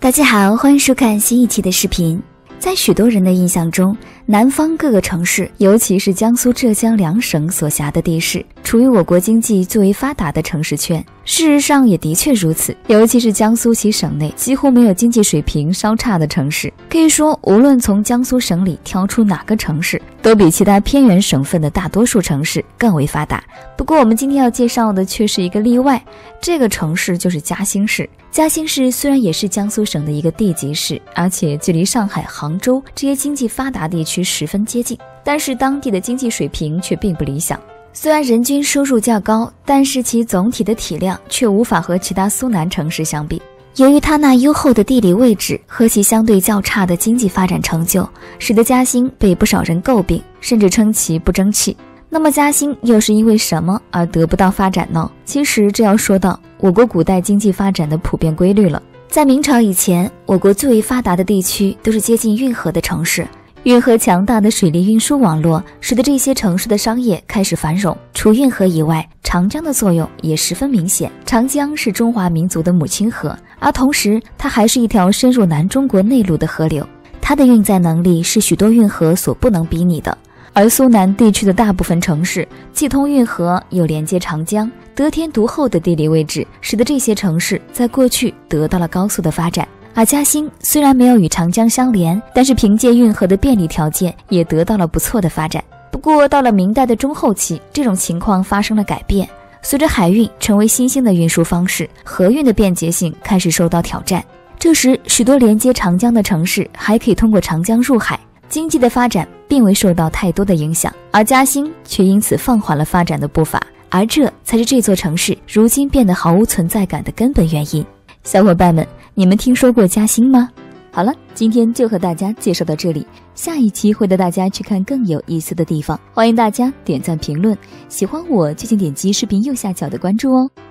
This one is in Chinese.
大家好，欢迎收看新一期的视频。在许多人的印象中，南方各个城市，尤其是江苏、浙江两省所辖的地势，处于我国经济最为发达的城市圈。事实上也的确如此，尤其是江苏其省内几乎没有经济水平稍差的城市。可以说，无论从江苏省里挑出哪个城市，都比其他偏远省份的大多数城市更为发达。不过我们今天要介绍的却是一个例外，这个城市就是嘉兴市。嘉兴市虽然也是江苏省的一个地级市，而且距离上海、杭州这些经济发达地区十分接近，但是当地的经济水平却并不理想。虽然人均收入较高，但是其总体的体量却无法和其他苏南城市相比。由于它那优厚的地理位置和其相对较差的经济发展成就，使得嘉兴被不少人诟病，甚至称其不争气。那么嘉兴又是因为什么而得不到发展呢？其实这要说到我国古代经济发展的普遍规律了。在明朝以前，我国最为发达的地区都是接近运河的城市，运河强大的水利运输网络使得这些城市的商业开始繁荣。除运河以外，长江的作用也十分明显。长江是中华民族的母亲河，而同时它还是一条深入南中国内陆的河流，它的运载能力是许多运河所不能比拟的。而苏南地区的大部分城市既通运河又连接长江，得天独厚的地理位置使得这些城市在过去得到了高速的发展。而嘉兴虽然没有与长江相连，但是凭借运河的便利条件也得到了不错的发展。不过到了明代的中后期，这种情况发生了改变。随着海运成为新兴的运输方式，河运的便捷性开始受到挑战。这时许多连接长江的城市还可以通过长江入海，经济的发展并未受到太多的影响，而嘉兴却因此放缓了发展的步伐，而这才是这座城市如今变得毫无存在感的根本原因。小伙伴们，你们听说过嘉兴吗？好了，今天就和大家介绍到这里，下一期会带大家去看更有意思的地方，欢迎大家点赞评论，喜欢我就请点击视频右下角的关注哦。